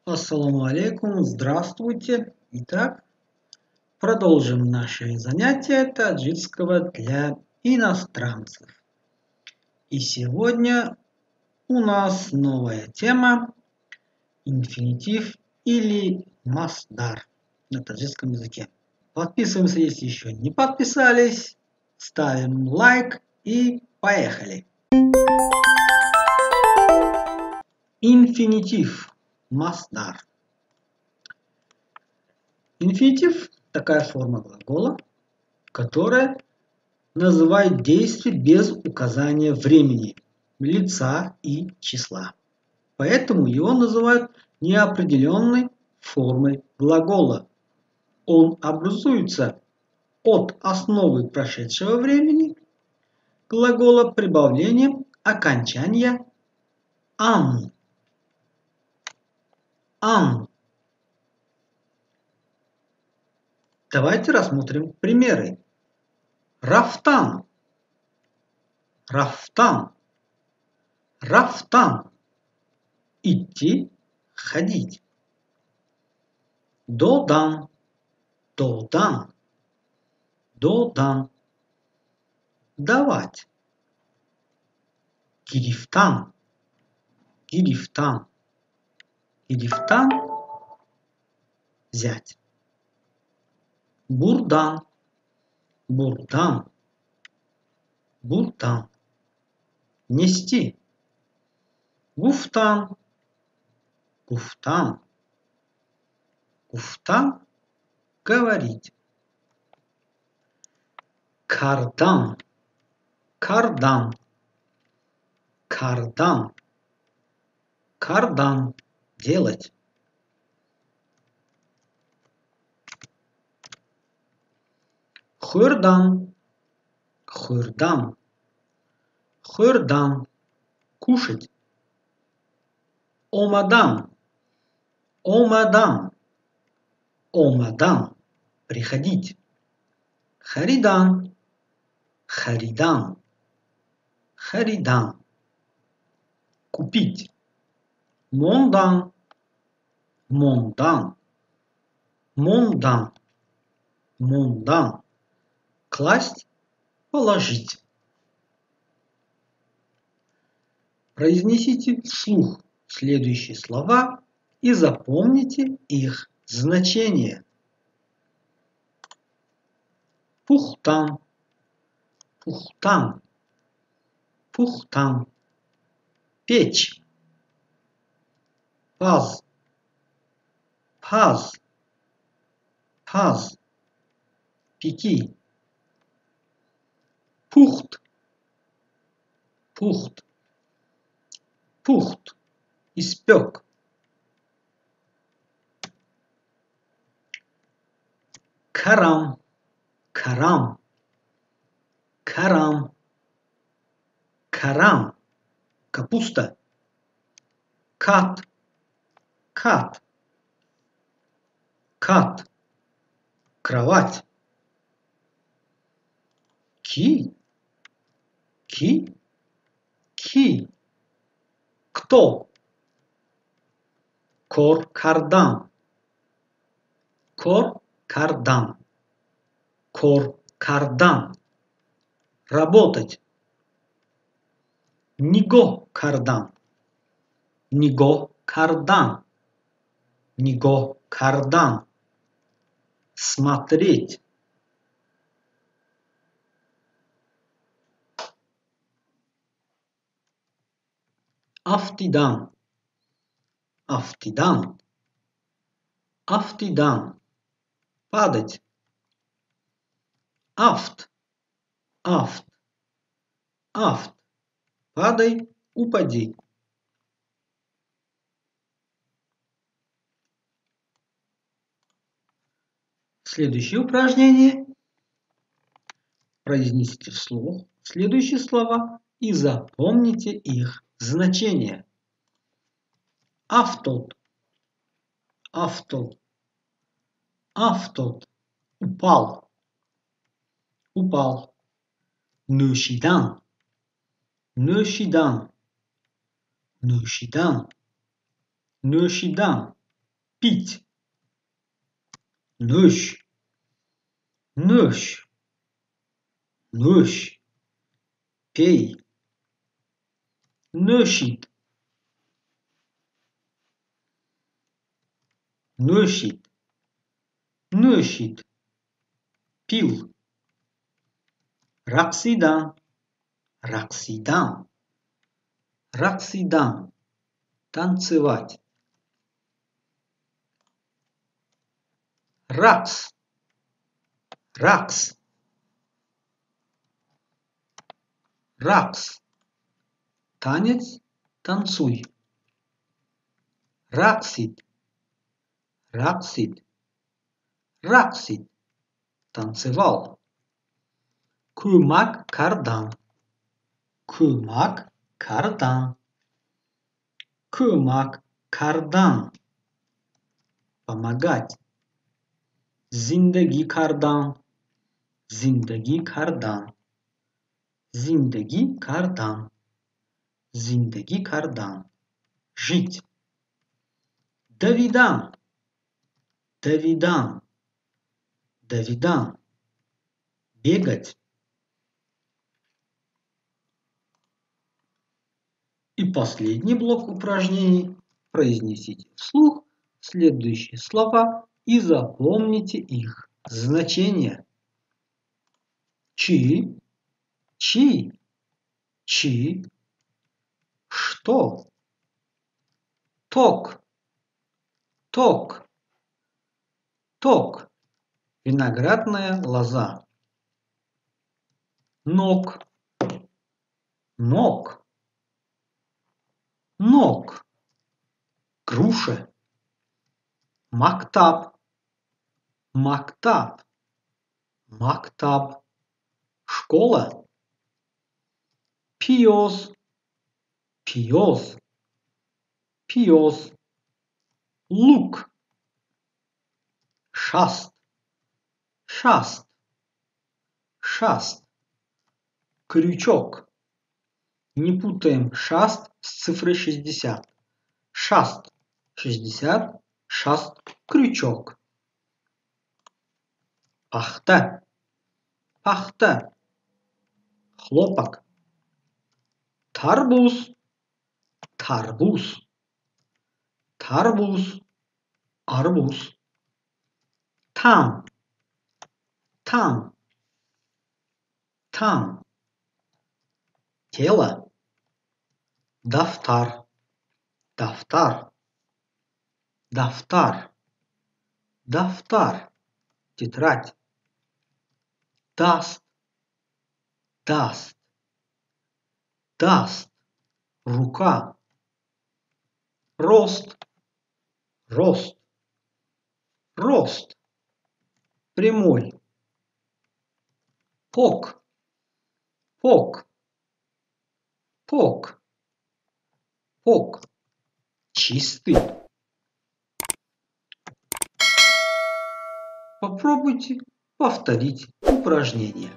Ассаламу алейкум, здравствуйте. Итак, продолжим наше занятие таджикского для иностранцев. И сегодня у нас новая тема – инфинитив или масдар на таджикском языке. Подписываемся, если еще не подписались, ставим лайк и поехали. Инфинитив, масдар. Инфинитив – такая форма глагола, которая называет действие без указания времени, лица и числа. Поэтому его называют неопределенной формой глагола. Он образуется от основы прошедшего времени глагола прибавлением окончания «ан». «Ан». Давайте рассмотрим примеры. Рафтан. Рафтан. Рафтан. Идти, ходить. Додан. Додан. Додан. Давать. Гирифтан. Гирифтан. Гирифтан. Взять. Бурдан. Бурдан. Бурдан. Нести. Гуфтан. Гуфтан. Гуфтан. Говорить. Кардан. Кардан. Кардан. Кардан. Делать. Хурдан. Хурдан. Хурдан. Кушать. Омадан. Омадан. Омадан. Приходить. Харидан. Харидан. Харидан. Купить. Мондан. Мондан. Мондан. Мондан. Класть, положить. Произнесите вслух следующие слова и запомните их значение. Пухтан. Пухтан. Пухтан. Печь. Паз. Паз. Паз. Пеки. Пухт. Пухт. Пухт. Испек. Карам. Карам. Карам. Карам. Капуста. Кат. Кат. Кат. Кровать. Ки. Ки. Ки. Кто? Кор-кардан. Кор-кардан. Кор-кардан. Работать. Ниго-кардан. Ниго-кардан. Ниго-кардан. Смотреть. Афтидан. Афтидан. Афтидан. Падать. Афт. Афт. Афт. Падай, упади. Следующее упражнение. Произнесите вслух следующие слова и запомните их значение. Автот. Автот. Автот. Упал. Упал. Нушидан. Нушидан. Нушидан. Нушидан. Пить. Нöş. Нöş. Нöş. Пей. Нöşit. Нöşit. Нöşit. Пил. Раксидан. Раксидан. Раксидан. Танцевать. Ракс. Ракс. Ракс. Танец. Танцуй. Раксит. Раксит. Раксит. Танцевал. Кумак кардан. Кумак кардан. Кумак кардан. Помогать. Зиндаги кардан. Зиндаги кардан. Зиндаги кардан. Зиндаги кардан. Жить. Давидан. Давидан. Давидан. Бегать. И последний блок упражнений. Произнесите вслух следующие слова и запомните их значение. Чи, чи, чи, что, ток, ток, ток, виноградная лоза, ног, ног, ног, груша, мактаб, мактаб, мактаб, школа, пиоз, пиоз, пиоз, лук, шаст, шаст, шаст, крючок. Не путаем шаст с цифрой 60. Шаст 60, шаст крючок. Пахта, пахта, хлопок. Тарбуз, тарбуз, тарбуз, арбуз. Там, там, там. Тело. Дафтар, дафтар, дафтар, дафтар. Тетрадь. Даст, даст, даст. Рука. Рост, рост, рост. Прямой. Пок, пок, пок, пок. Чистый. Попробуйте повторить упражнение.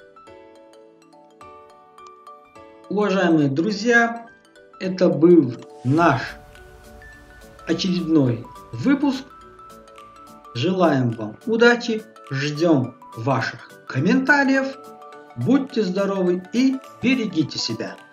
Уважаемые друзья, это был наш очередной выпуск. Желаем вам удачи, ждем ваших комментариев. Будьте здоровы и берегите себя.